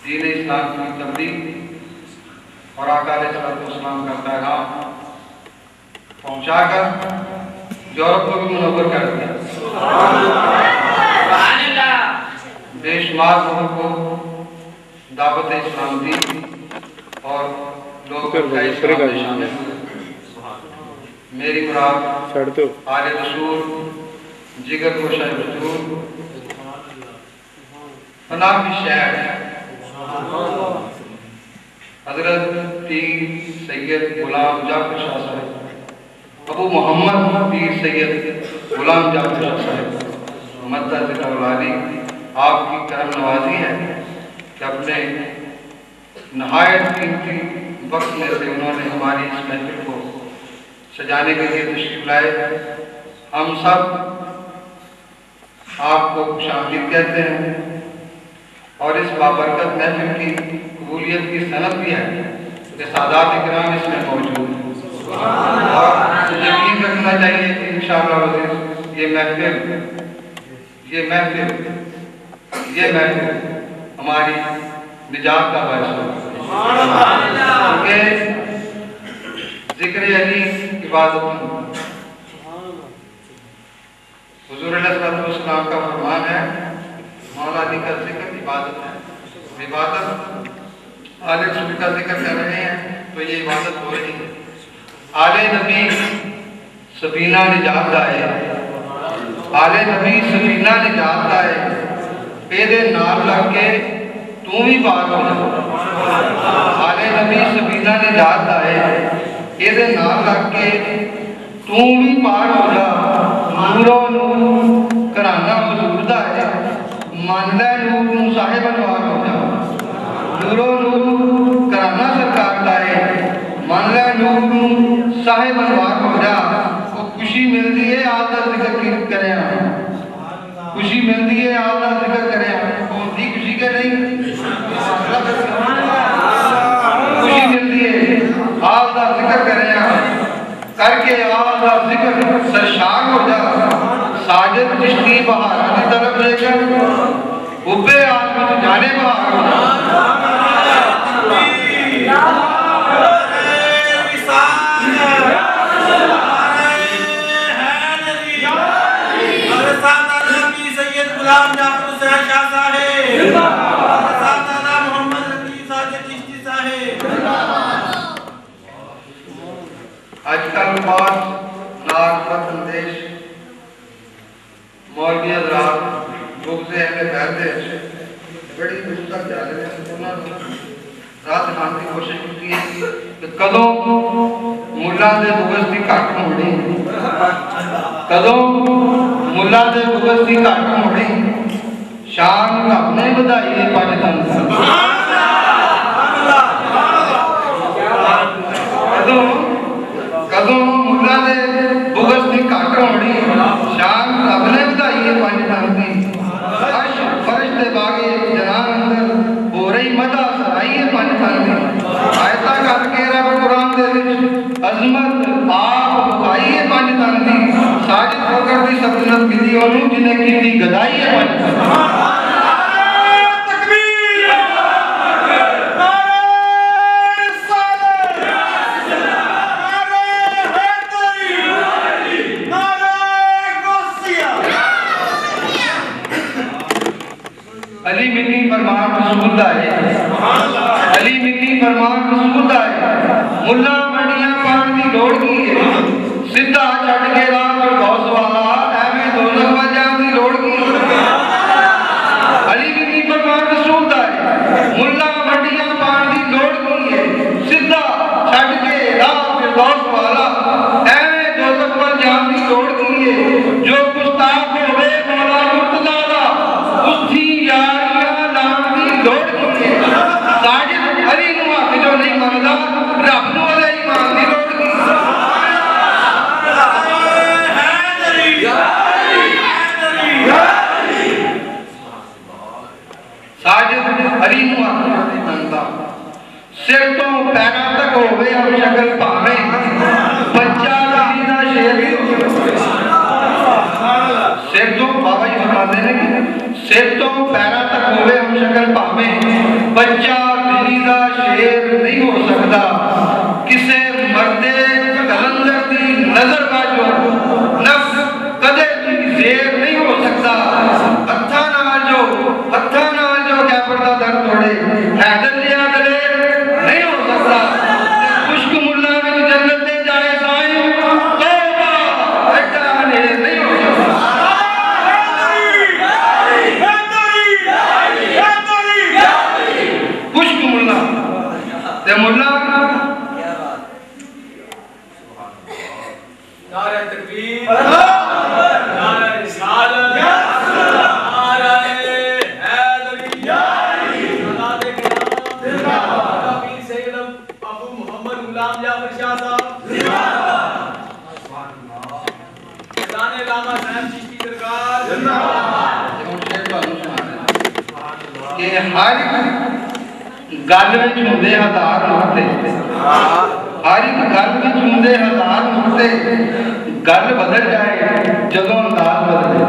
دین اسلام کی تبلیغ اور آقا علیہ السلام کا پیغام پہنچا کر یورپ کو بھی منور کر دیا۔ بے شمار لوگوں کو دعوت اسلام دی اور لوگ اسلام میں شامل ہوئے۔ میری مراد آل رسول، جگر گوشہ رسول، پناہ کی شہر حضرت پیر سید غلام جعفر شاہ صاحب، ابو محمد پیر سید غلام جعفر شاہ صاحب مدہ ذکر العالی، آپ کی کرم نوازی ہے کہ اپنے نہایت قیمتی وقت میں سے انہوں نے ہماری اس محفل کو سجانے کے لیے تشریف لائے۔ ہم سب آپ کو خوش آمدید کہتے ہیں اور اس بابرکت محفل کی قبولیت کی سند بھی ہے کہ سادات اکرام اس میں موجود ہیں، اور یقین رکھنا چاہیے کہ انشاءاللہ یہ محفل ہماری نجات کا باعث ہوگا، کیونکہ ذکر علی عبادت، حضور علیہ السلام کا فرمان ہے مولا علی کا ذکر عبادت ہے۔ عبادت آل رسول کا ذکر کر رہے ہیں تو یہ عبادت ہو رہی ہے۔ آل نبی سفینہ نجات دائے، آل نبی سفینہ نجات دائے، پیدے نال لگ کے تو بھی پاک ہو جا۔ آل نبی سفینہ نجات دائے، پیدے نال لگ کے تو بھی پاک ہو جا۔ نورو نور کرانہ حضور دائے، ماندہ نور صاحب انوار ہو جا۔ نورو نور کرانہ سرکار دائے، ماندہ نور صاحب انوار ہو جا۔ وہ خوشی ملتی ہے آدھا ذکر کریں، خوشی ملتی ہے آدھا ذکر کریں، کون تھی خوشی کے نہیں؟ خوشی ملتی ہے آدھا ذکر کریں، کر کے آدھا ذکر سرشار ہو جا۔ ساجد چشتی بہارہ کی طرف لے کر حبے آدمی تو جانے بہار ہو جا۔ غلام جعفر حسین شاہ صاحب، سادہ محمد رفیع ساجد چشتی صاحب۔ آج کل بہت ناک بد اندیش مولوی حضرات بغض اہل بیت بڑی مشتاق جا رہے ہیں، انہوں نے رات کھان کی کوشش کی ہے کہ کدوں ملا دے بغض کی کٹ موڑی، کدوں ملا دے بغض کی کٹ موڑی، شان رب نے بدائی ہے پاکستان سے۔ کدوں ملا دے بغض کی کٹ موڑی، شان رب نے بدائی ہے پاکستان سے۔ عرش فرش دے باغے جنان اندر ہو رہی مدہ سرائی ہے پاکستان سے۔ آیتہ کر کے رب قرآن دے وچ عظمت آپ بخائی ہے پاکستان سے۔ ساجد ہو کر دی سلطنت ملی انہوں جنہیں کی دی گدائی ہے پاکستان سے۔ علی ملی فرمان رسول دائے، علی ملی فرمان رسول دائے، ملا منڈیاں پاک دی لوڑ کی ہے، سدھا چھٹ کے راہ پر غوث والا ایویں دوزخ میں جان دی لوڑ کی ہے۔ علی ملی فرمان رسول دائے، ملا منڈیاں پاک دی لوڑ کی ہے، سدھا چھٹ کے راہ پر غوث والا ایویں دوزخ میں جان دی لوڑ کی ہے۔ جو گستاخ ہوئے مولا مرتضیٰ دا اس تھی یاریاں نام دی لوڑ کی ہے۔ ساجد علی نو آکھ جو نہیں ماندا رب نو علیہ ایمان دی لوڑ کی ہے۔ ساجد علی نو آکھ جو نہیں ماندا سر تو پیرا تک ہوئے ہم شکل پاویں، بچہ مدینہ شیر سر تو بابا جی فرماتے ہیں کہ سر تو پیرا تک ہوئے ہم شکل پاویں، بچہ دریدہ شیر نہیں ہو سکتا کسے مردے کلندر دی نظر باجو نفس کدے بھی زیر نہیں ہو سکتا ہتھا نال جو کیا پڑتا در توڑے حیدر لیا دلے نہیں ہو سکتا خشک ملا میں جنت دے جائے سائیں توبہ ایڈا انیر نہیں ہو سکتا خشک ملا تے ملا نعرہ تکبیر نعرہ رسالت نعرہ حیدری حضرات کرام پیر سید ابو محمد غلام جعفر شاہ صاحب فیضان علامہ صاحب چشتی درگاہ کہ ہر گل وچ ہوندے ہزار نقطے ہر گل وچ ہوندے ہزار نقطے گل بدل جائے جدوں انداز بدلے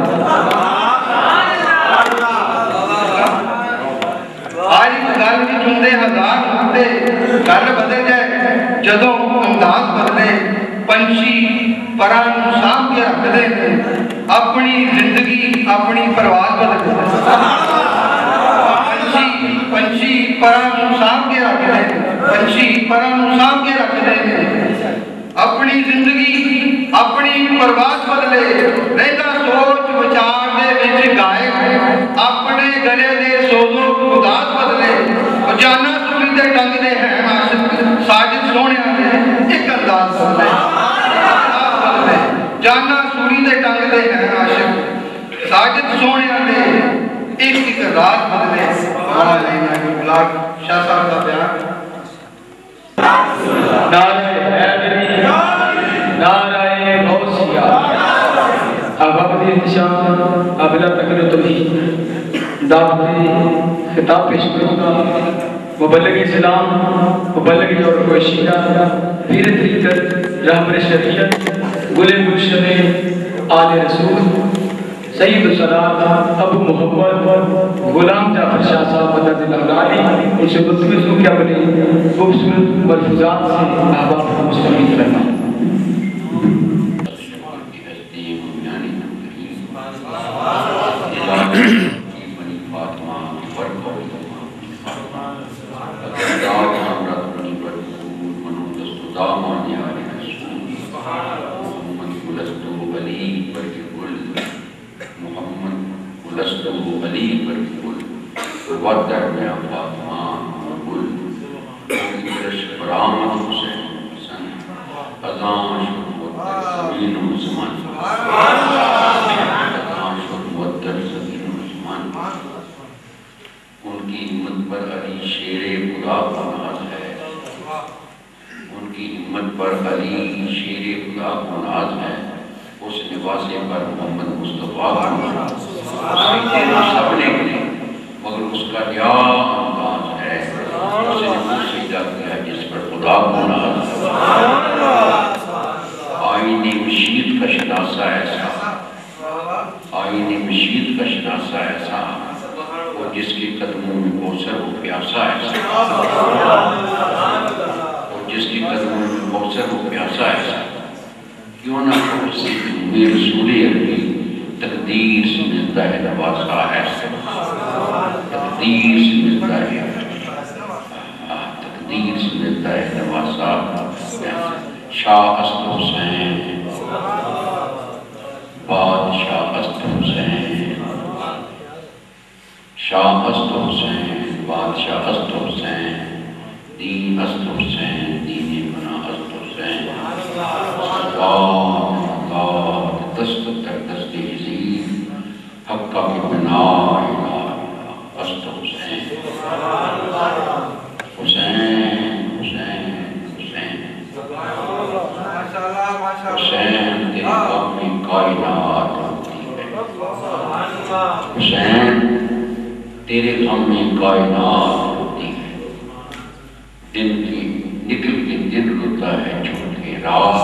ہر گل وچ ہوندے ہزار نقطے گل بدل جائے جدوں انداز بدلے پنچھی پراں نوں سانبھ کے رکھدے نے اپنی زندگی اپنی پرواز بدلے پنچھی پراں نوں سانبھ کے رکھدے نے پنچھی پراں نوں سانبھ کے رکھدے نے اپنی زندگی اپنی پرواز بدلے رہندا سوچ وچار دے وچ گائے اپنے گلے دے سوزو خداس بدلے جانا سوری دے ڈنگ دے ہیں عاشق ساجد سونیاں دے ایک انداز بدلے جانا سوری دے ڈنگ دے ہیں عاشق ساجد سونیاں دے ایک راز بدلے ہمارا لینا بلاک شاہ صاحب کا بیان نعرہ حیدری نعرہ غوثیہ اب اپنی انتشام ابلا تکر تمہیں دعوت خطاب پیش کروں گا مبلغ اسلام مبلغ اور کوشیدہ پیر طریقت رہبر شریعت گل مرشد آل رسول سید الصلاة ابو محمد غلام جعفر شاہ صاحب مدد اللہ علی ان سے گفتگو کی اپنے خوبصورت ملفوظات سے احباب کو مستمید کرنا تیرے غم میں کائنات ہوتی ہے، دن کی نکل کے دن روتا ہے چھوٹ کے رات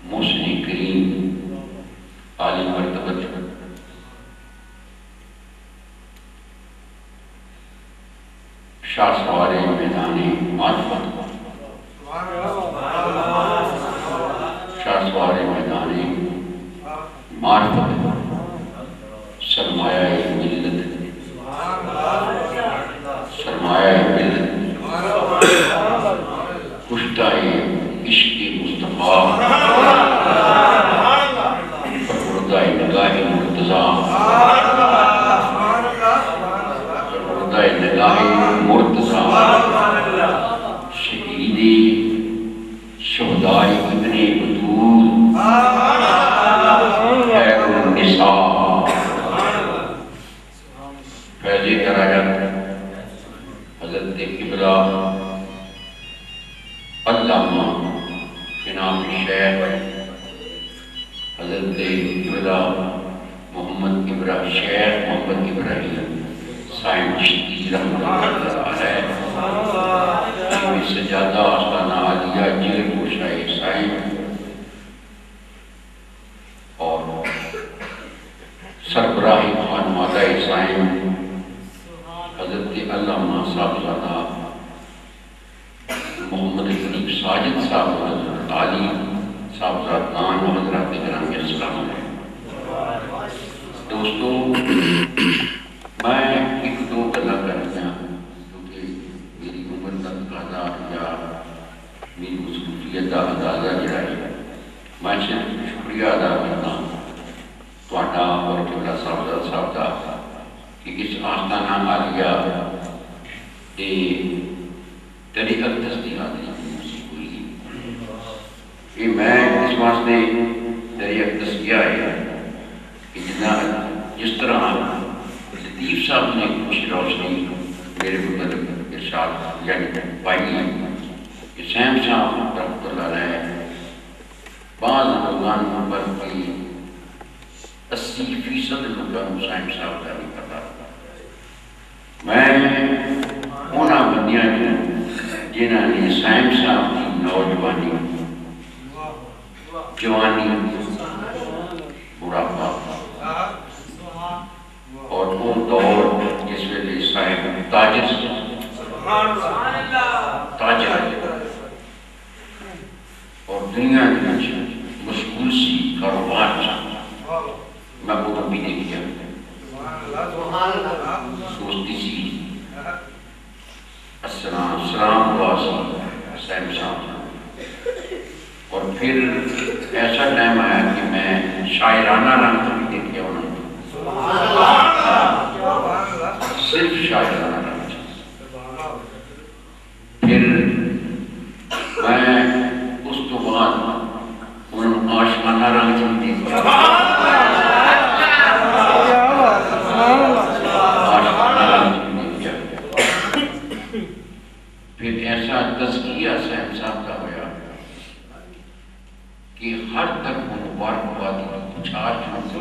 محسن کریم عالی مرتبت شاہ سوار میدان معرفت شاہ سوار میدان معرفت سرمایہ ملت سرمایہ ملت کشتہ عشق مصطفیٰ پروردہ نگاہ مرتضیٰ پروردہ نگاہ مرتضیٰ شہید شہداء ابن بطول خیر النساء فیض درجات حضرت قبلہ علامہ جناب شیخ حضرت قبلہ محمد شیخ محمد ابراہیم سائن چشتی رحمۃ اللہ علیہ سجادہ آستانہ عالیہ جیل گوشائے سائن اور سربراہی خانوادہ سائن حضرت علامہ صاحبزادہ محمد شریف ساجد صاحب حضرت علی صاحبزادگان و حضرات گرامی السلام علیکم۔ دوستو میں ایک دو گلا کرنا کیونکہ میری عمر کا تقاضا یا میری مصروفیت کا اندازہ جڑا ہے میں صرف شکریہ ادا کرنا تہاڈا اور قبلہ صاحبزادہ صاحب کا کہ اس آستانہ عالیہ دے طریقت تصدیقات نصیب ہوئی کہ میں اس واسطے طریقت تصدیق ہے کہ جس طرح لطیف صاحب نے کچھ روشنی میرے متعلق ارشاد یعنی پائی ہے کہ سیم صاحب رحمۃ اللہ علیہ بعض لوگوں پر کی 80% لوگوں کو سیم صاحب کا نہیں پتا میں انہاں بندیاں جنہاں نے سیم صاحب کی نوجوانی جوانی بڑھاپا اور وہ دور جس ویلے صاحب تاجر اور دنیا کے مشغول سی کاروبار میں وہ کبھی نہیں کیا سوچتی سی السلام علیکم سیم صاحب اور پھر ایسا ٹائم آیا کہ میں شاعرانہ رنگ کبھی دیکھا انہوں نے صرف شاعرانہ رنگ پھر میں اس تو بعد انہوں نے عاشقانہ رنگ کبھی دیکھا پھر ایسا تزکیہ سیم صاحب کا ہوا کہ ہر تک وہ مبارکبادی کچھ آج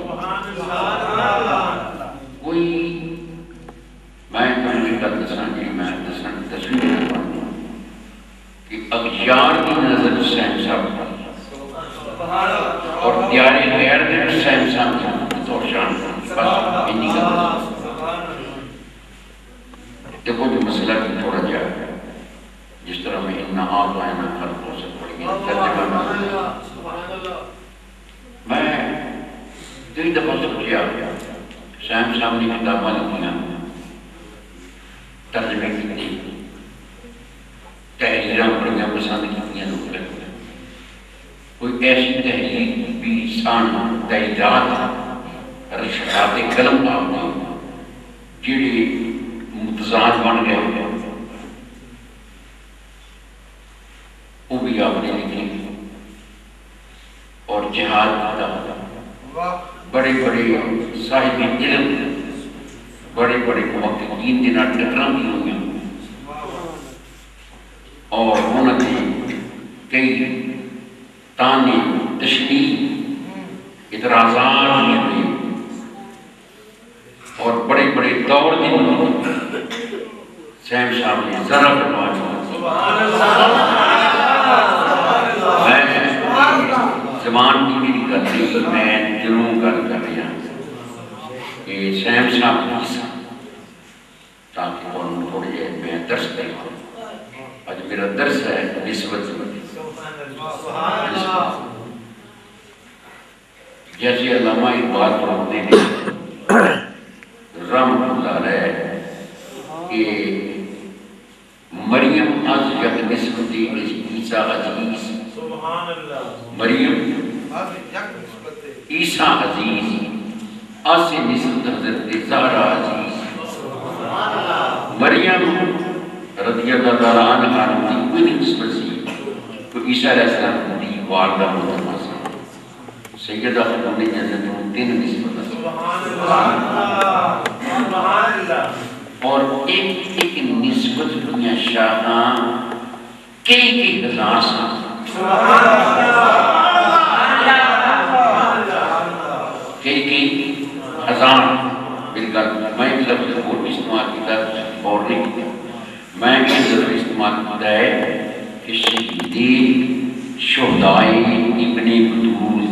کوئی میں تمہیں کا دسانگی میں تصویر کرتا کہ اغیار کی نظر سیم صاحب کا اور دیار غیر نے سیم صاحب کا تو شان بس انہی کا دیکھو جو مسئلہ کی تھوڑا جائے جس طرح میں انہا آپ آئینا خلق ہو سکتا پڑی گئی میں کئی دفعہ سوچیا سیم صاحب نے کتاباں لکھیاں ترجمے کی تحریراں پڑھیاں پسند کیتیاں لوگ لکھتے کوئی ایسی تحریر بھی سان تحریرات رشدات قلم آپ نے جڑے متضاد بن گئے وہ بھی آپ نے لکھی اور جہاد کا بڑے بڑے صاحب علم بڑے بڑے محققین دینا ٹکران بھی ہوئی اور انہوں نے کئی تانے تشریح اعتراضات ہوئے اور بڑے بڑے دور دن سیم صاحب نے ذرا بنوا زبان کی میری گل نہیں میں دلوں گل کر رہا کہ سیم صاحب کی تاکہ انہوں تھوڑے جائے میں درس کروں آج میرا درس ہے نسبت جیسے علامہ اقبال فرماتے ہیں رحمۃ اللہ علیہ کہ مریم از یک نسبتی عیسیٰ عزیز مریم عیسیٰ عزیز آسی نسبت حضرت زہرا عزیز مریم رضی اللہ تعالیٰ عنہ کی کوئی نسبت سی تو عیسیٰ علیہ السلام کی والدہ محترمہ سی سیدہ خاتون جنت میں تین نسبت اور ایک نسبت دنیا شاہاں کئی ہزار کئی ہزار بالکل میں ایک لفظ اور استعمال کیا اور نہیں کیا میں ایک لفظ استعمال کیا ہے کہ شہید شہدائے ابن بطول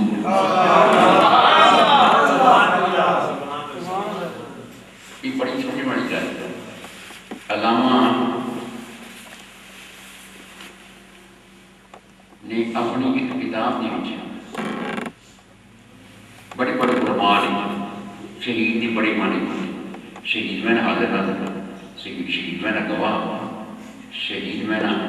یہ بڑی چھوٹی بڑی جائے علامہ نے اپنی ایک کتاب نے لکھی بڑے بڑے علماء شہید کی بڑی معنی شہید میں نہ حاضر نہ شہید میں نہ گواہ شہید میں نہ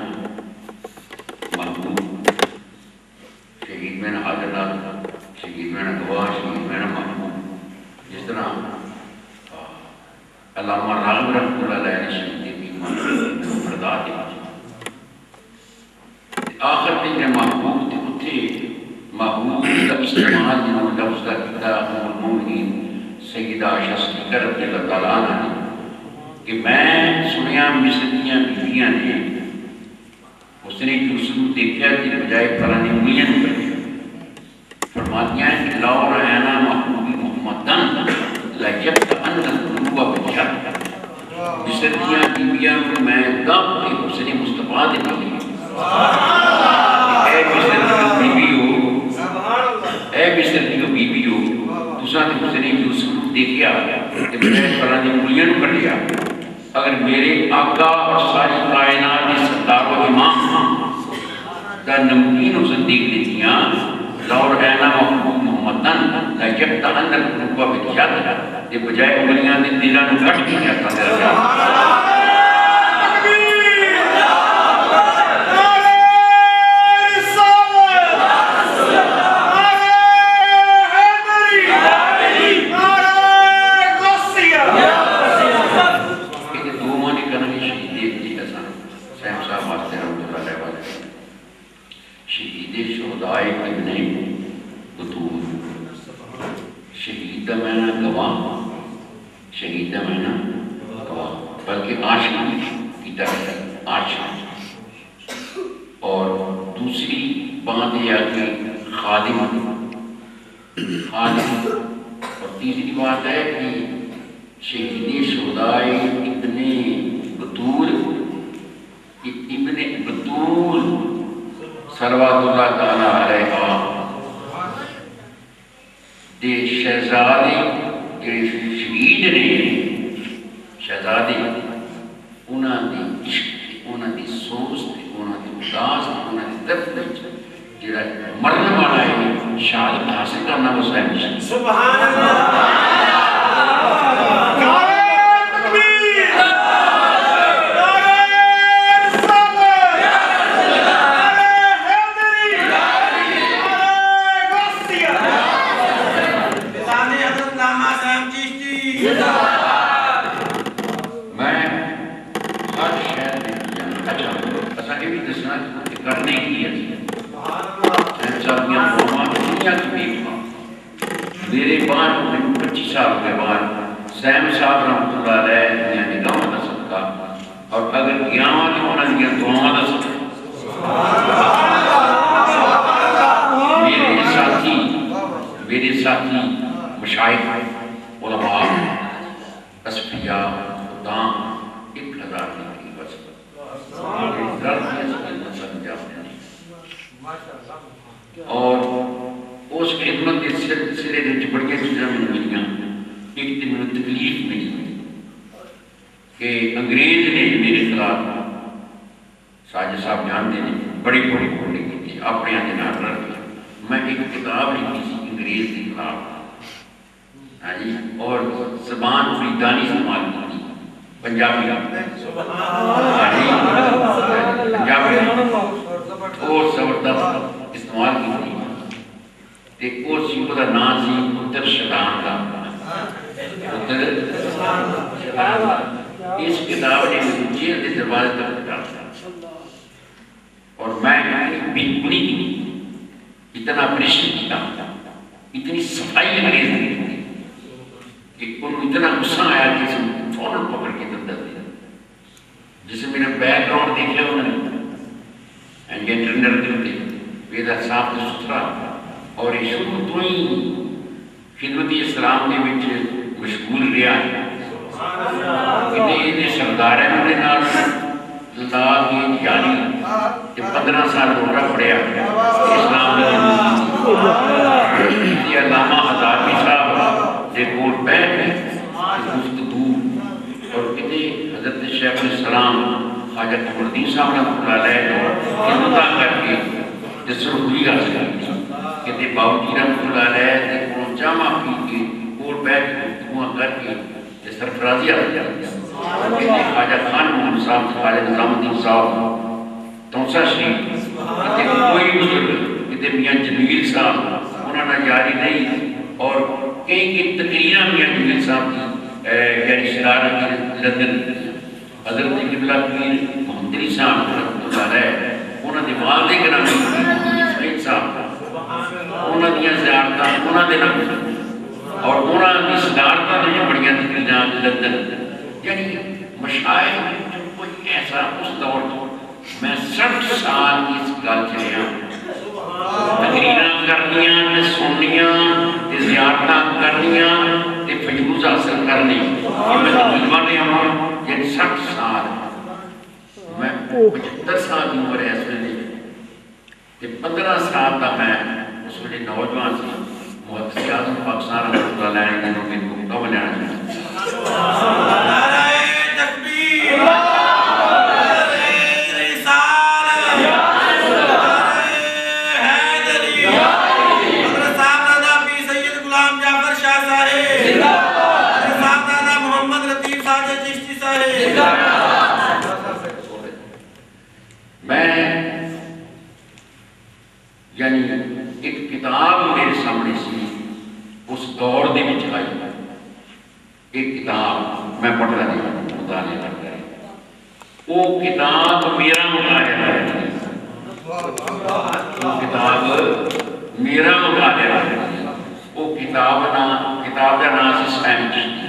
محبوب شہید میں نہ حاضر نہ شہید میں نہ گواہ شہید میں نہ محبوب جس طرح علامہ راغب رحمۃ اللہ علیہ نے شہید کی مفردات آخر میں جو محبوب تھے اتھے محبوب کا استعمال جنہوں لفظ کا کتاب المومنین سیدہ عائشہ صدیقہ رضی اللہ تعالیٰ عنہ نے کہ میں سنیا مصر دیاں بیویاں نے اس نے یوسف دیکھا کہ بجائے فلانی مین کر فرماتی ہیں کہ لاؤ رہنا محبوبی محمدن لجبت ان القلوب بجہد مصر دیاں بیویاں کو میں دم کہ اس نے مصطفیٰ دے دی اے مصر دیو بیویو اے مصر دیو بیویو تساں نے اس نے یوسف دیکھا کہ بجائے فلانی مین کر لیا اگر میرے آقا اور ساری کائنات کے سردار و امام کا نمکین و صدیق لیتیاں لور اینا محبوب محمدن لجب تحنک نکوہ بکشاد یہ بجائے انگلیاں دن دلانو کٹ کی جاتا ہے بلکہ عاشق کی طرح عاشق اور دوسری بات یہ ہے کہ خادم اور تیسری بات ہے کہ شہید شہدائے ابن بطول صلوات اللہ تعالیٰ علیہ دے شہزادے جو شہید نے شہزادے انہاں دی عشق انہاں دی سوچ انہاں دی اداس انہاں دی درد جڑا مرن والا ہے شہادت حاصل کرنا وہ سہم سبحان اللہ کرنے کی ہے میرے بعد 25 سال کے بعد سیم صاحب رحمۃ اللہ علیہ دنیا نگاہوں کا صدقہ اور اگر قیامت میں ہونا دیا دعاؤں کا صدقہ میرے ساتھی مشائخ علماء اصفیاء خدام 1000 کی بس اور خدمت کے سلسلے میں بڑی چیزاں ملیاں. ایک تو مجھے تکلیف ملی کہ انگریز نے میرے خلاف ساجد صاحب جانتے ہیں بڑی بڑی بولنے کی تھی اپنے یہاں جناب رکھ میں ایک کتاب لکھی تھی انگریز کے خلاف. ہاں جی اور زبان فریدانی استعمال کی تھی پنجابی اور زبردست استعمال کی تھی. اس شیخ کا نام سی پتر شیطان کا. پتر شیطان کا اس کتاب نے جیل کے دروازے تک پہنچا اور میں بالکل اتنا اپریشن کیا اتنی صفائی انگریز نے کہ ان کو اتنا غصہ آیا کہ اسے فوراً پکڑ کے اندر دیا. جسے میرا بیک گراؤنڈ دیکھ لیا انہوں نے یہ ٹرینر دے ویدہ صاحب سے ستھرا اور یہ شروع تو ہی خدمتی اسلام کے بچ مشغول رہا ہے. انہیں سردار ہے میرے نال لا کی جانی کہ 15 سال روڑا پڑیا اسلام یہ علامہ حضارتی صاحب کے کول بیٹھ گفتگو اور کتنے حضرت شیخ السلام خواجہ قمردین صاحب رحمۃ اللہ علیہ خدمتاں کر کے جسر ہوئی حاصل کہتے باوجی رحمۃ اللہ علیہ کو جامع پی کے کول بیٹھ گفتگو کر کے سرفرازی حاصل کہتے خواجہ خان محمد صاحب خالد نظام الدین صاحب تونسا شریف کہتے کوئی بزرگ کہتے میاں جمیل صاحب انہوں نے جاری نہیں اور کئی کی تقریرہ میاں جمیل صاحب کی یعنی شرارت لندن حضرت قبلہ پیر محمدری صاحب رحمۃ اللہ علیہ انہوں نے والدے کے نام سعید صاحب انہوں نے زیارتہ انہوں نے نام اور انہوں نے صدارتہ نے جو بڑیاں تقریرہ لندن یعنی مشاہد میں کوئی ایسا اس دور میں 60 سال اس گل چلیا تقریرہ کرنیاں سننیاں زیارتاں کرنیاں فیوز حاصل کرنی میں تقریباً ہوں یعنی 60 سال میں 75 سال کی عمر ہے اس ویلے 15 سال کا میں اس ویلے نوجوان سی محدث اعظم پاکستان رحمۃ اللہ علیہ نے میرے کو کب لینا یعنی ایک کتاب میرے سامنے سی اس دور دے وچ آئی ایک کتاب میں پڑھ رہا تھا مطالعہ کر رہا وہ کتاب میرا مطالعہ ہے وہ کتاب میرا مطالعہ ہے وہ کتاب کا نام سی سائنٹسٹ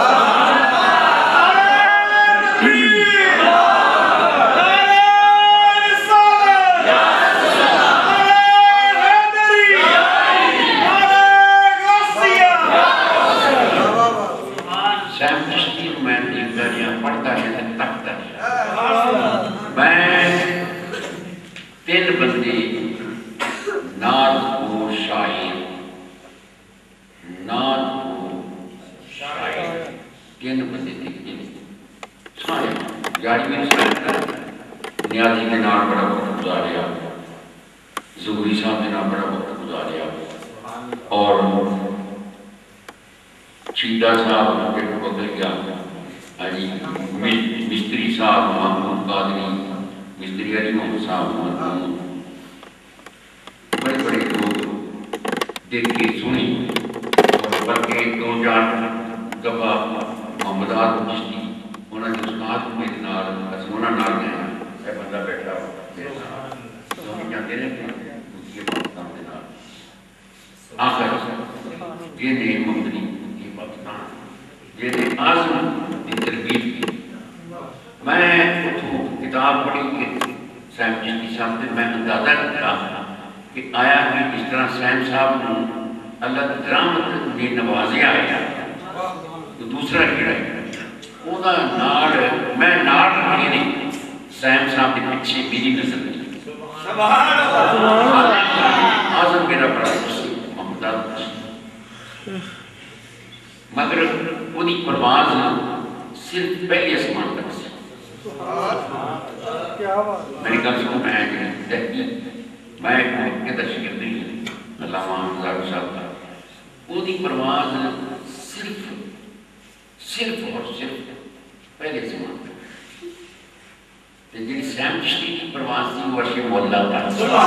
پڑھتا ہے تکتا ہے میں 3 بندے ناد کو شاعر 3 بندے دیکھتے سارے یاری میں نیازی کے نام بڑا وقت گزاریا ظہوری صاحب کے نام بڑا وقت گزاریا اور چیدہ صاحب کے بدل گیا مستری صاحب محمود قادری مستری علی محمد صاحب محمود بڑے بڑے لوگ دیکھ کے سنی اور بلکہ 2-4 دفعہ محمد آدم چشتی انہوں نے استاد میرے نال انہوں نے اے بندہ بیٹھا میرے نال سمجھ جاتے رہے یہ پاکستان کے نال آخر یہ نہیں ممتنی یہ پاکستان یہ نہیں آزم تربیت کی میں کتاب پڑھی کہ سیم چشتی صاحب سے میں اندازہ کیا کہ آیا کہ اس طرح سیم صاحب نے اللہ درامت نے نوازے آیا تو دوسرا کیڑا ہے وہ ناڑ میں ناڑ رکھنی نہیں سیم صاحب کے پیچھے میری نظر نہیں آزم میرا بڑا محمد مگر وہی پرواز صرف پہلے آسمان تک سی میری گل سنو میں تشکیل نہیں علامہ ہزارو صاحب کا وہی پرواز صرف اور صرف پہلے آسمان تک جی سیم چشتی کی پرواز تھی وہ عرش مولا تک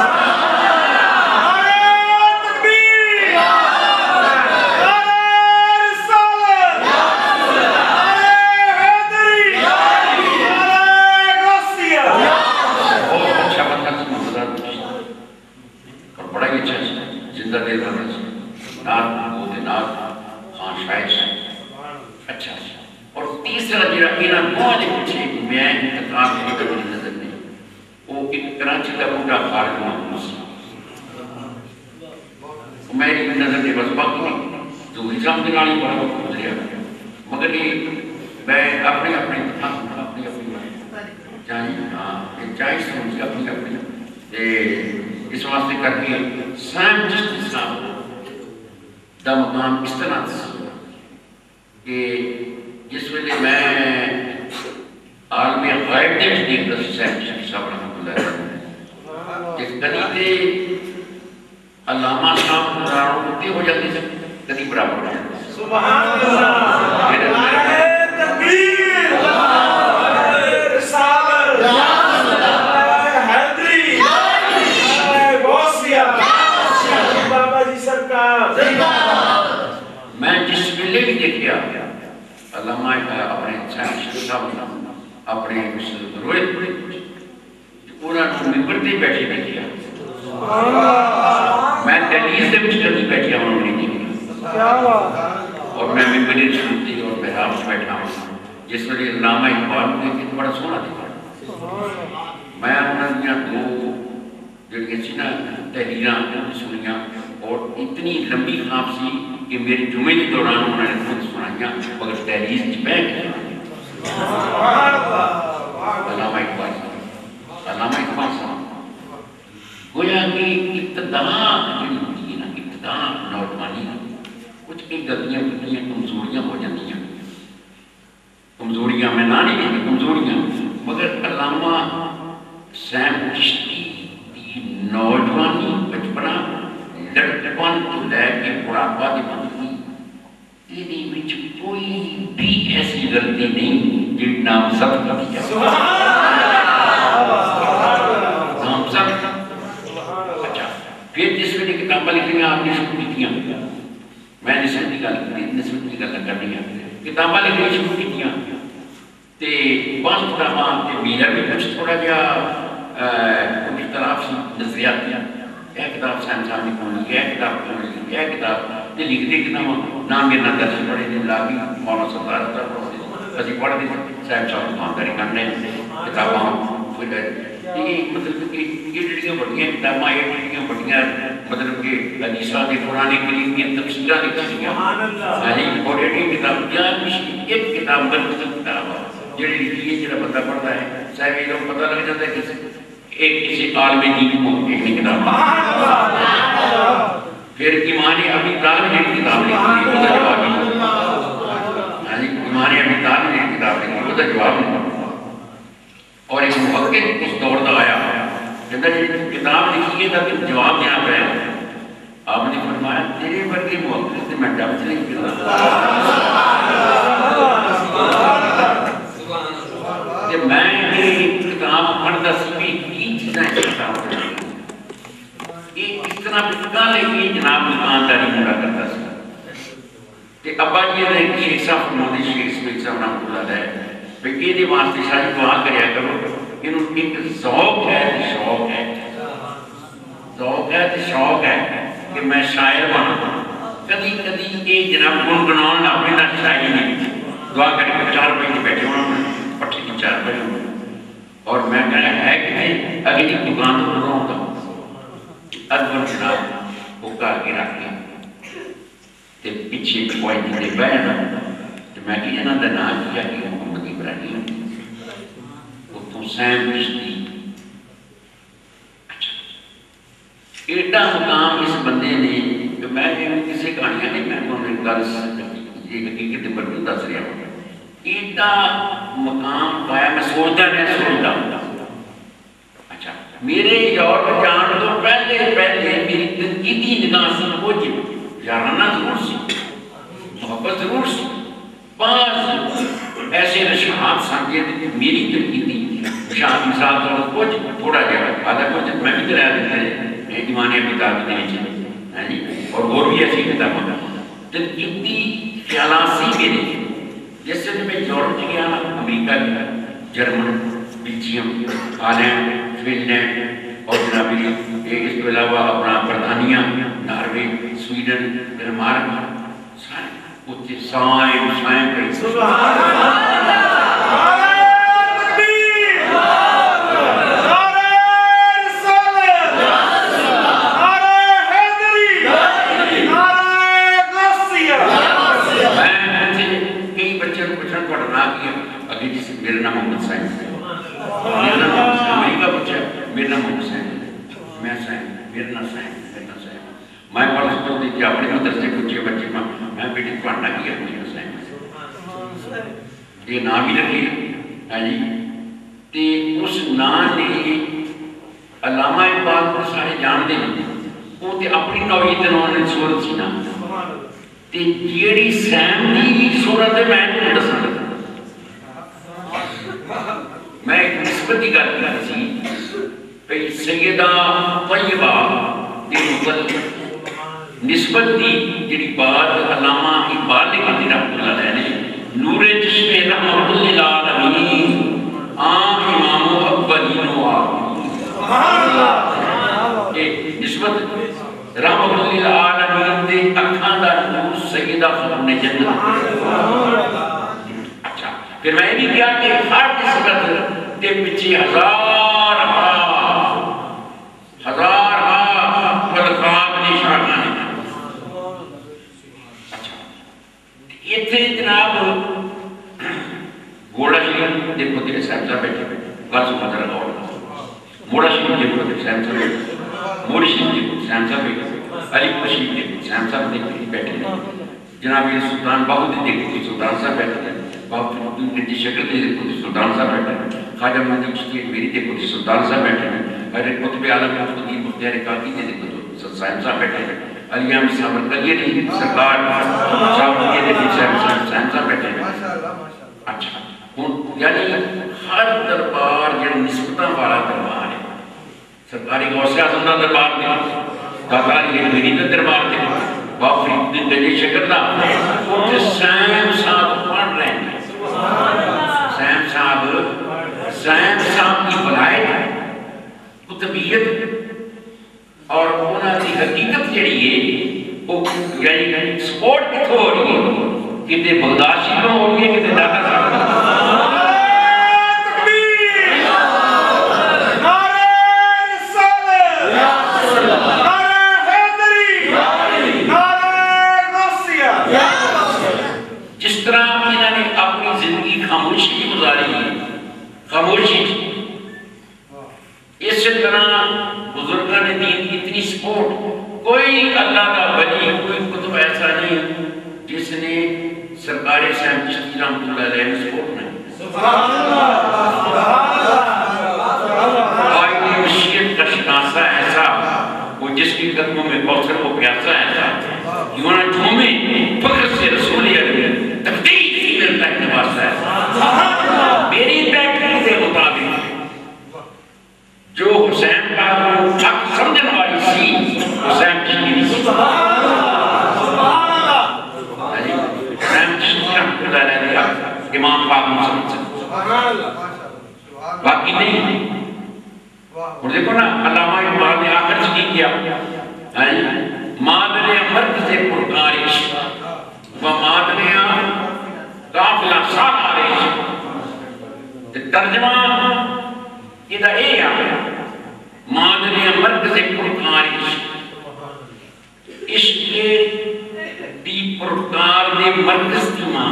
اور تیسرا جڑا انہاں دونوں دے پیچھے میں انتقام کی کبھی نظر نہیں وہ ایک کراچی کا بوٹا خالد محمود سی میری نظر کے بس باقی جو حجام دلالی بڑا وقت گزریا مگر یہ میں اپنے چاہیے سمجھ اپنی اس واسطے کر کے سیم چشتی صاحب دا مقام اس طرح کہ جس ویلے میں عالم غائب دیکھ دیکھتا سی سیم چشتی صاحب رحمت اللہ کہ کدی تے علامہ صاحب نظاروں ہوتے ہو جاتی سے کدی برابر ہو جاتی سبحان اللہ تکبیر رسالت حیدری غوثیہ بابا جی سرکار میں جس ویلے بھی دیکھیا علامہ اپنے صاحب اپنے روئے انہوں نے ممبر تے بیٹھے دیکھیا میں دہلیز سے کچھ کرنی بیٹھیا ہوں نہیں دیکھیا اور میں ممبری سنتی اور محراب سے بیٹھا ہوں جس ویلے علامہ اقبال نے بڑا سونا دیکھا میں انہوں نے دو جڑی سی نا تحریراں سنیاں اور اتنی لمبی خواب سی کہ میری جمعے کے دوران انہوں نے خود سنائیاں مگر تحریر کی بیٹھ گیا علامہ اقبال صاحب گویا کہ ابتداء جڑی ہوتی ہے نا ابتداء نوجوانی کچھ ایک غلطیاں کمزوریاں ہو جاتی ہیں کمزوریاں میں نہ نہیں کہتی کمزوریاں مگر علامہ سیم چشتی کی نوجوانی بچپنا لڑکپن تو لے کے بڑھاپا دی بندگی تیری وچ کوئی بھی ایسی غلطی نہیں جی نامزد کر دیا نامزد اچھا پھر جس میں کتابیں لکھنیاں آپ نے شروع کی تھیاں میں نسبت کی گل کرنی ہے کتابیں لکھنیاں شروع کی تھیاں تے بعض کتاباں تے میرا بھی کچھ تھوڑا جہا اختلاف سی نظریات دیا یہ کتاب سائن صاحب نے کھولنی یہ کتاب کھولنی یہ کتاب یہ لکھتے کتاب نام کے نام درس پڑھے دن لاگی مولانا سردار اسی پڑھ دیں صاحب صاحب خانداری کرنے کتاباں یہ مطلب کہ یہ جڑیاں بڑیاں کتاباں یہ جڑیاں بڑیاں مطلب کہ حدیثاں کے قرآن کریم کی تفسیراں لکھی ہیں اور یہ کتاب ایک کتاب کتاب جڑی لکھی ہے جڑا بندہ پڑھتا ہے صاحب یہ لوگ پتہ لگ جاتا ہے کسی عالم دین کو ایک کتاب پھر ایمان ابی طالب نے کتاب لکھی ہے وہ جواب ایمان ابی طالب نے کتاب لکھی وہ جواب اور ایک محقق اس دور دا آیا کہتا ہے کتاب لکھی ہے تاکہ جواب دینا پڑے آپ نے فرمایا تیرے ورگے محقق سے میں ڈب سے نہیں کرتا کہ میں یہ کتاب پڑھتا سی بھی کی چیزیں کتاب یہ اس طرح پتہ لے کے جناب دکانداری مڑا کرتا سی کہ ابا جی نے شیخ صاحب فرماتے شیخ اسماعیل صاحب رحمۃ اللہ علیہ کہ یہ واسطے شاید دعا کریا کرو انہوں ایک ذوق ہے شوق ہے کہ میں شاعر بنا کدی کدی یہ جناب گنگناؤں اپنے نہ شاعری نہیں دعا کر کے 4 بجے بیٹھے ہونا پٹھی کی 4 بجے اور میں کہنا ہے کہ اگر ایک دکان تو رہا ہوتا ادبر جناب ہوکا آگے رکھ کے پیچھے کوئی دے بیٹھنا تو میں کہ انہوں نے نام کیا کہ محمد ابراہیم اتوں سیم چشتی ایڈا مقام اس بندے نے میں کسی کہانیاں نہیں میں انہیں گل یہ حقیقت پر بھی دس رہا ہوں ایڈا مقام پایا میں سوچتا نہیں سوچتا اچھا میرے یورپ جان تو پہلے میری تنقیدی نگاہ سے وہ یارانہ ضرور سی محبت ضرور سی بعض ایسے نشانات سمجھے میری تنقیدی نشان مثال طور کچھ تھوڑا جہاں آدھا کچھ میں بھی دلایا دیتے ہیں ایمانیہ کتاب کے نیچے اور بھی ایسی کتابوں کا تنقیدی خیالات سی میرے جس سے میں یورپ گیا امریکہ گیا جرمن بیلجیم ہالینڈ فنلینڈ اور جنابی اس کے علاوہ اپنا برطانیہ ناروے سویڈن ڈنمارک سائیں کئی میرا نام محمد سائن ہے امریکہ پوچھا میرا نام محمد سائن ہے میں سائن میرا نام سائن میں پڑھ سکتا ہوں کہ اپنے مدرسے پوچھے بچے میں بیٹے پڑھنا کیا میرا سائن یہ نام ہی رکھے ہے جی تے اس نام نے علامہ اقبال کو سارے جان دے وہ تے اپنی نوعیت انہوں نے صورت سی نام تے جیڑی سائن دی صورت ہے میں نے دسنا لگا میں ایک نسبت کی گل کر سی کہ سیدہ طیبہ دی مطلب نسبت دی جڑی بات علامہ اقبال نے کہتی رحمۃ اللہ علیہ نے نور چشم رحمت للعالمین امام اولین و آخرین یہ نسبت رحمت للعالمین دے اکھاں دا نور سیدہ خاتون جنت پھر میں یہ بھی کیا کہ ہر نسبت کے پیچھے ہزار فلقات نشانہ ہے اچھا یہ تھے جناب گوڑا شریف دیکھو تیرے صاحب صاحب بیٹھے بس مدر غور موڑا شریف دیکھو تیرے صاحب صاحب بیٹھے موڑی شریف دیکھو صاحب صاحب بیٹھے علی پشیف دیکھو صاحب صاحب بیٹھے جناب یہ سلطان باہو دیکھو سلطان صاحب بیٹھے باپ کی شکل دے دیکھو تھی سلطان صاحب بیٹھے ہیں خواجہ مہدی چشتی میری دیکھو تھی سلطان صاحب بیٹھے ہیں حضرت قطب عالم مفتقی مختار کاکی دے دیکھو تو صاحب صاحب بیٹھے ہیں علی احمد صاحب کلیری سرکار صاحب کے دیکھو صاحب بیٹھے ہیں اچھا یعنی ہر دربار جو نسبتاں والا دربار ہے سرکاری غوث اعظم دا دربار دے داتاری میری دا دربار دے باپ فرید گنجی شکر دا وہ سیم صاحب پڑھ رہے ہیں سیم صاحب کی ولایت قطبیت اور انہاں کی حقیقت جڑی ہے وہ یعنی سپورٹ کتھوں ہو رہی ہے کتے بغداد شریف ہو رہی ہے کتے داتا صاحب جس طرح انہوں نے اپنی زندگی خاموشی کی گزاری ہے خاموشی اس طرح بزرگان دین کی اتنی سپورٹ کوئی اللہ کا ولی کوئی کتب ایسا نہیں جس نے سرکار صاحب چشتی رحمۃ اللہ علیہ نے سپورٹ نہیں قائد مشیت کا شناسہ ایسا وہ جس کی قدموں میں کوثر کو پیاسا ایسا یوں نہ جھومے فخر سے رسول عربی تقدیر ہی ملتا ہے واسطہ ہے میری بیٹری سے مطابق جو حسین کا حق سمجھن والی سی حسین چشتی حسین چشتی رحمۃ اللہ علیہ امام پاک مسلم باقی نہیں اور دیکھو نا علامہ اقبال نے آخر سے کی کیا مادر مرد سے پرکار عشق و مادر قافلہ سالار عشق ترجمہ یہ دا اے آیا مادر مرد سے پرکار عشق عشق دی پرکار دے مرکز کی ماں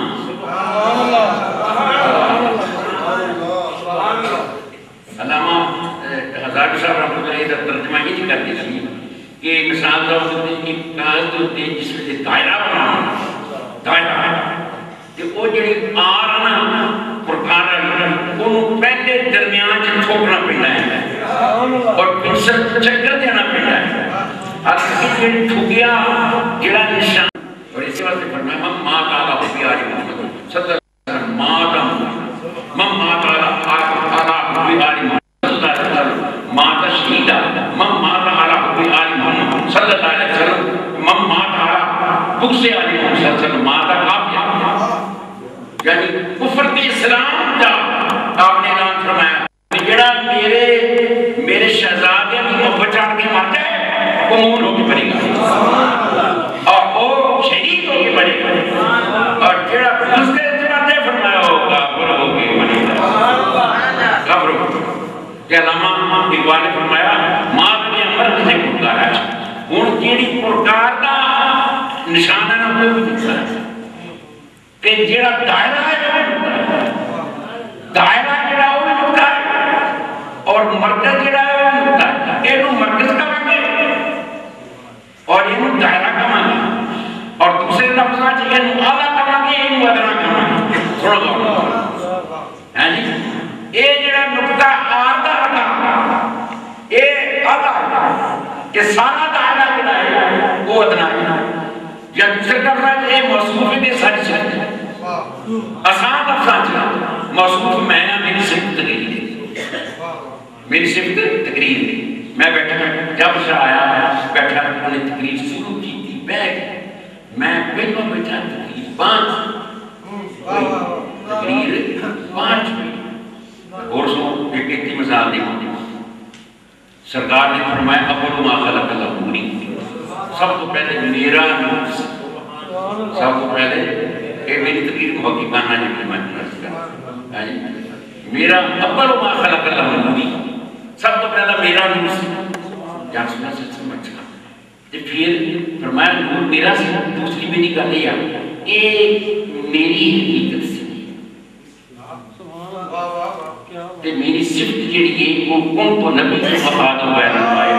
علامہ ہزار صاحب رحمۃ اللہ علیہ ترجمہ یہ نہیں کرتے تھی کہ مثال طور پر ایک کاغذ ہوتے ہیں جس میں دائرہ بنا دائرہ کہ وہ جڑی آر نا پرکار ان پہلے درمیان سے ٹھوکنا پڑتا ہے اور پنسل چکر دینا پڑتا ہے اگر یہ ٹھوکیا جڑا نشان اور اسی واسطے فرمایا ماں تعالیٰ ہو پیاری محمد صلی اللہ علیہ وسلم ماں تعالیٰ ہو پیاری محمد صلی اللہ علیہ وسلم ماں شہیدہ ماں تعالیٰ ہو پیاری محمد صلی اللہ علیہ وسلم ماں تعالیٰ بغض علی محمد صلی اللہ علیہ وسلم ماں تعالیٰ یعنی کفر کے اسلام کا آپ نے اعلان فرمایا جڑا میرے شہزادے کی محبت چاڑ کے مر جائے وہ مومن ہو کے مرے گا اور وہ شہید ہو کے مرے گا اور جڑا اس کے مر جائے فرمایا ہو کافر ہو کے مرے گا کافر ہو کہ علامہ اقبال نے فرمایا ماں نے امر کسے پرکارا ہوں جیڑی پرکار کا نشان ہے نا وہ بھی دکھتا ہے کہ جڑا دائرہ ہے دائرہ جڑا وہ نکتا ہے اور مرکز جڑا ہے وہ نکتا ہے یہ مرکز کا مانگے اور یہ دائرہ کا مانگے اور دوسرے لفظ یہ اعلیٰ کا مانگے یہ ادنا کا مانگے تھوڑا بہت ہے جی یہ جڑا نکتا آر دا لگا یہ اعلیٰ کہ سارا دائرہ جڑا ہے وہ ادنا ہے یا دوسرے لفظ یہ موصوف میں ساری چیز ہے آسان افسان چلا موصوف میں میری صفت تقریر ہے میری صفت تقریر ہے میں بیٹھا جب سے آیا بیٹھا انہوں نے تقریر شروع کی تھی میں پہلوں بیٹھا تقریر 5 اور سو ایک اتنی مثال دی سرکار نے فرمایا اول ما خلق اللہ پوری سب تو پہلے میرا نور سب تو پہلے کہ میری تقریر کو حقی پانا جو کہ میں میرا اول ما خلق اللہ نوری سب تو پہلا میرا نور سے جہاں سنا سے سمجھ گا پھر فرمایا نور میرا سے دوسری بھی نہیں کر لیا ایک میری حقیقت سے کہ میری صفت جڑی ہے وہ کن تو نبی سے مفاد ہوا ہے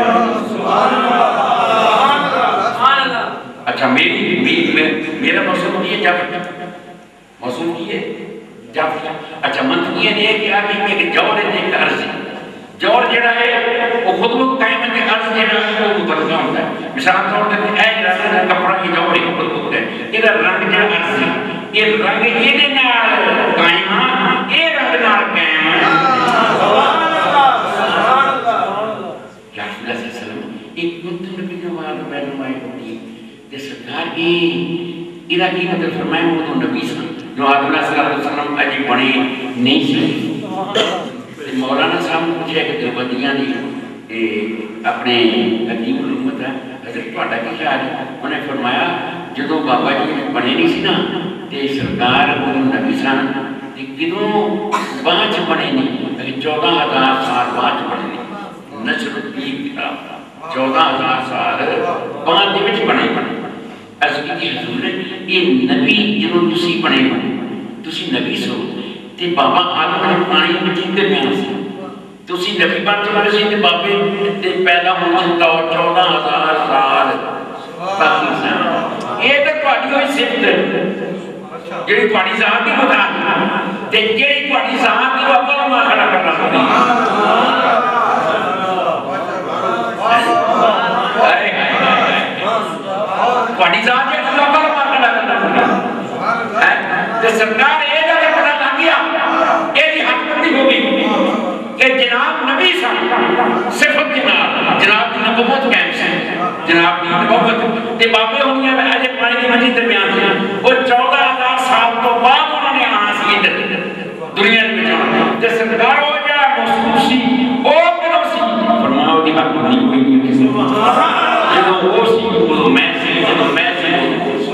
اچھا میرا مقصود یہ جب موصول کی ہے جب اچھا منطقی ہے کہ آگے کہ جوڑ ہے ایک عرض جوڑ جڑا ہے وہ خود کو قائم ہے عرض جڑا ہے وہ مترجم ہوتا ہے مثال طور پر اے جڑا کپڑا کی جوڑ ہے خود کو ہے یہ رنگ جڑا عرض ہے یہ رنگ یہ نال قائم ہے یہ رنگ نال قائم ہے کیا اللہ علیہ وسلم ایک نبی نواز رہنمائی ہوتی ہے سرکار کی ادھا کی مطلب فرمائے وہ تو نبی سن جو آدم صلی اللہ علیہ وسلم اجی بڑے نہیں سی مولانا صاحب نے پوچھا کہ دیوبندیاں نے اپنے حکیم الامت ہے حضرت پاٹا کی خیال ہے انہوں نے فرمایا جدو بابا جی بڑے نہیں سی نا تے سرکار وہ نبی سن کدوں بانچ بڑے نہیں 14,000 سال بانچ بڑے نہیں نشر الدین کتاب 14,000 سال بانچ دے وچ بنے از کی حضور یہ نبی جنہوں تسی بنے تسی نبی سو تے بابا آدم نے پانی مجید دے بیان سے تسی نبی بن چکے سی تے بابے تے پیدا ہون چکا 14,000 سال باقی سن یہ تے تہاڈی ہوئی صفت ہے جڑی تہاڈی ذات دی خدا تے جڑی تہاڈی ذات دی اول ما کھڑا کرنا تہاڈی ذات دی اول ما کھڑا کرنا تے سرکار اے دا پتہ لگ گیا اے دی حقیقت ہوگی کہ جناب نبی صاحب صفت جناب کی نبوت قائم سے جناب کی نبوت تے بابے ہونی ہے اجے پانی دی مجید درمیان سے وہ 14,000 سال تو بعد انہوں نے آنا سی دنیا میں جانا تے سرکار ہو جا موصوف سی او کدوں سی فرمایا دی حق نہیں کوئی نہیں کسی جدوں وہ سی وہ میں سی جدوں میں سی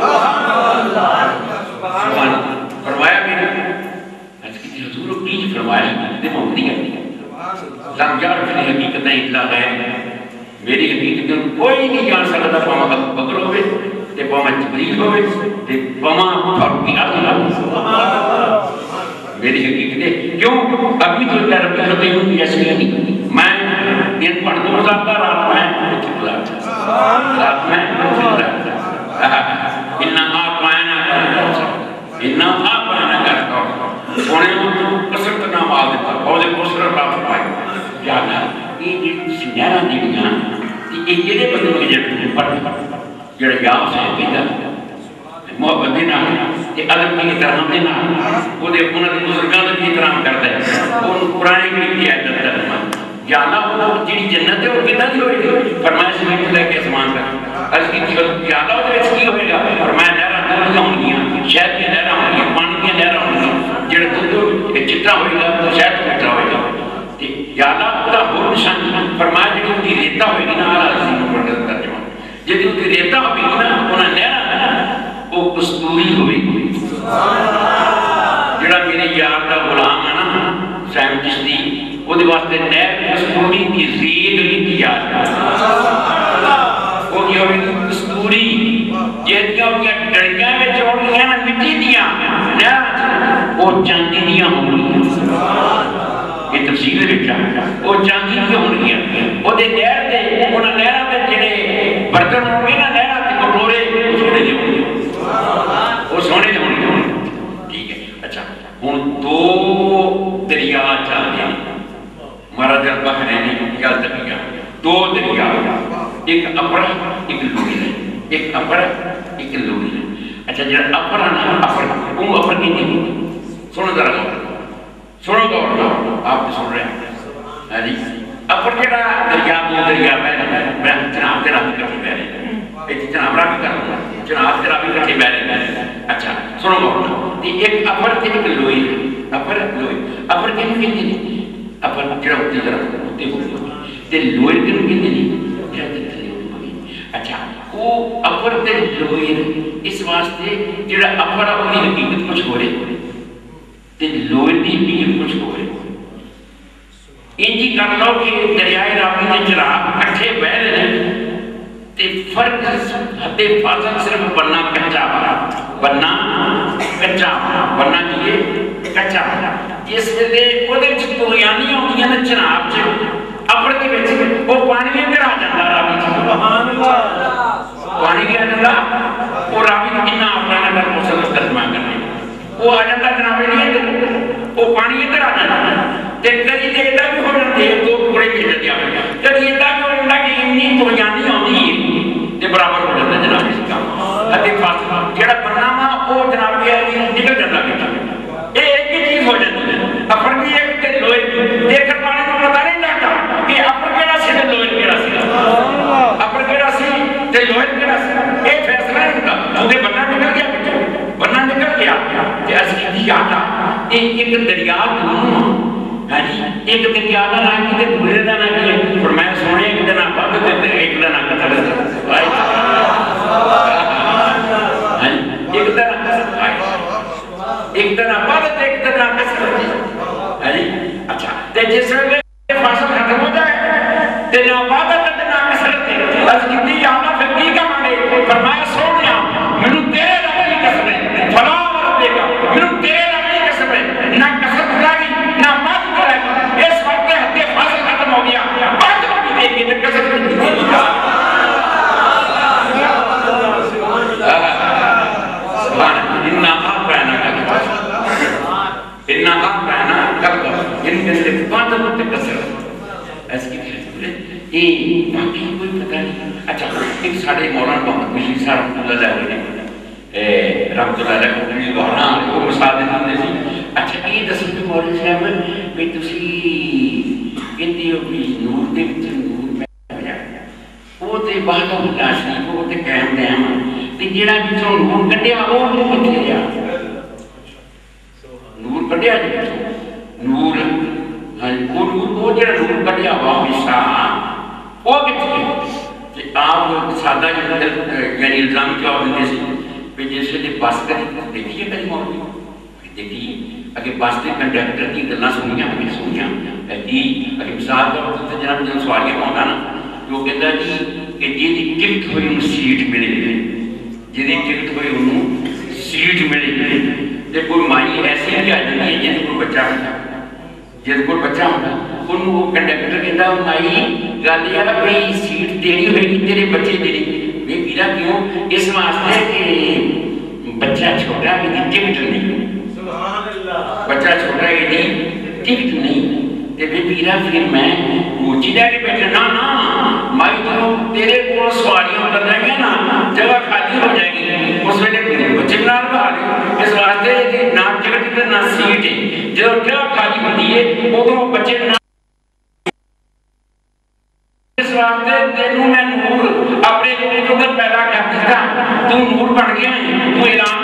فرمایا میرے آج کی حضور کی فرمایا تے محمدی ہے لم یعرف الحقیقت الا غیر میری حقیقت کوئی نہیں جان سکتا پاما بکر ہوئے تے پاما جبریل ہوئے تے پاما فاروق اعظم میری حقیقت ہے کیوں ابھی تو اللہ رب العالمین کی ایسی نہیں میں ان پڑھ دو رات میں اتنے گزار رات میں انہا پائنا کرتا سونے قسمت نام آ دیتا اور دے قسر اللہ فرمائے یا اللہ یہ جی نہرہ دیڑیاں یہ جڑے بندے کے جڑے پڑھتے جڑے یاب سے پیدا محبت دینا کہ ادب کی احترام دینا وہ دے انہوں نے بزرگاں کی احترام کرتا ہے ان قرآن کریم کی آیت کرتا ہے یا اللہ وہ جڑی جنت ہے وہ کتنا دی ہوئے گی فرمایا زمین کو لے کے اسمان کا عرض کی یا اللہ وہ اس کی ہوئے گا فرمایا نہرہ دودھ ہوں گی شہد کی نہرہ ہوں گی پانی کی نہرہ ہوں گی جڑے دودھ چٹا ہوئے گا تو شہد چٹا ہوئے گا یا اللہ خدا ہو نشان فرمایا جڑی ان کی ریتا ہوئے گی نا آلہ عزیز کو پڑھ ترجمہ جڑی ان کی ریتا ہوئے گی نا انہیں نہرہ وہ کستوری ہوئے گی جڑا میرے یار کا غلام ہے نا سیم چشتی وہ دے واسطے نہر کستوری کی زید نہیں کی یاد وہ کیا ہوئی کستوری جیتیاں ہوئی ڈڑیاں میں جوڑ گیا نا مٹی دیا نہر وہ چاندی دیا ہوں یہ تفصیل رکھا وہ چاندی دیا ہوں گیا وہ دے نہر دے انہاں نہرہ دے جڑے برتن ہوں گے نا نہرہ دے کٹورے سونے دے ہوں گے وہ سونے دے ہوں گے ٹھیک ہے اچھا ہوں دو دریا چاہتے ہیں مرد البحرین یا دریا دو دریا ایک اپر ایک لوری ہے ایک اپر ایک لوری ہے اچھا جب اپر آنا اپر وہ اپر کی نہیں سنو ذرا گور آپ سن رہے ہیں اپر جڑا دریا دو دریا میں جناب تیرا بھی کٹھی بہ رہے ہیں جناب را بھی کروں گا جناب تیرا بھی کٹھی بہ رہے ہیں اچھا سنو گور ایک اپر ایک لوئی ہے اپر لوئی اپر کی نہیں اپر جڑا ہوتی ذرا ہوتے ہوئے تے لوئر کنو کی نہیں جڑا تھلے ہوئے اچھا وہ اپر تے لوئر اس واسطے جڑا اپر اپنی حقیقت کچھ ہو رہے تے لوئر دی حقیقت کچھ ہو رہے انجی کر لو کہ دریائے راوی نے چراغ اٹھے بہ رہے تے فرق حد فاضل صرف بننا کچا بننا کچا بننا کیے کچا اس ویلے وہ توریانی ہوتی ہیں نا جناب سے اپر کے بچے وہ پانی میں پھر آ جاتا راوی پانی کے آ جاتا وہ راوی کتنا اپنا کر مسلط ترجمہ کرنے وہ آ جاتا جناب نہیں وہ پانی میں پھر آ جاتا تے کئی دیتا بھی ہو جاتے ہیں دو ٹکڑے بھی جاتے ہیں کئی دیتا بھی ہو جاتا کہ اتنی توریانی ہوتی ہے تے برابر ہو جاتا جناب اس کا حد فاصلہ جڑا بننا وہ جناب نکل جاتا ہے ایک ہی چیز ہو جاتی ہے اپر بھی ایک تے لوئر بھی دیکھ کر پانے کو پتا نہیں جاتا کہ اپر کیڑا سی تے لوئر کیڑا سی اپر کیڑا سی تے لوئر کیڑا سی ایک فیصلہ ہے ان کا مجھے بننا نکل گیا بچوں بننا نکل گیا کہ اسی دی آتا ایک دریا دونوں ایک دریا دا نام کی تے دوسرے دا نام کی اور میں سونے ایک دن آپ تے ایک دن آپ قتل ایک دن ایک دن عبادت ایک دن آکس کرتی ہے اچھا تے جس وقت فاصل ختم ہو جائے تے عبادت دن آکس کرتی بس کتنی آنا فقی کا مانے فرمایا سونیا منو تیرے ربی قسم ہے فلا ورد دے گا منو تیرے ربی قسم ہے نہ قسم کرائی نہ مات کرائی اس وقت حد فاصل ختم ہو گیا بات ربی دے گی تے قسم دے گی ان کے لئے باتوں تے کسر ایسے کی بھی یہ باقی کوئی پتہ نہیں اچھا ایک ساڑھے مولانا محمد بشیر صاحب رحمت اللہ علیہ رحمت اللہ علیہ کو بہنا کو مساعدت ہم نے سی اچھا یہ دسل پہ مولانا صاحب ہے کہ تسی کہتے ہو کہ نور دے وچ نور میں جائے وہ تے باقا اللہ شریف وہ تے قائم دیم تے جیڑا بچوں نور کٹیا وہ کٹیا جا نور کٹیا جا نور وہ نور وہ جڑا نور کٹیا واپس وہ کتنے کہ آپ سادہ یعنی الزام کیا ہوتے سی کہ جیسے نے بس کری دیکھیے کئی موضوع دیکھیے اگر بس کے کنڈکٹر کی گلنا سنیاں ہمیں سنیاں جی اگر مثال کا وقت جناب جن سوالیہ ہوگا نا جو کہتا ہے کہ جی ٹکٹ ہوئی انہوں سیٹ ملے جی ٹکٹ ہوئی انہوں سیٹ ملے تے کوئی مائی ایسی بھی آ جاتی ہے جن کو بچہ ہوتا جن کو بچہ ہوتا انہوں وہ کنڈکٹر کہتا ہے مائی गल यह है भाई सीट देनी होगी तेरे बच्चे देनी वे पीरा क्यों इस वास्ते कि बच्चा छोटा है टिकट नहीं बच्चा छोटा है नहीं टिकट नहीं ते वे पीरा फिर मैं कोची जाके बैठे ना ना माई तो तेरे को सवारियां उतर जाएंगे ना जगह खाली हो जाएगी उस वेले बच्चे नाल बहाली इस वास्ते ना टिकट ना सीट जो जगह खाली होती है उदों बच्चे इस वास्ते तेनू मैं नूर अपने नूर के अंदर पैदा कर दिता तू नूर बन गया तू ऐलान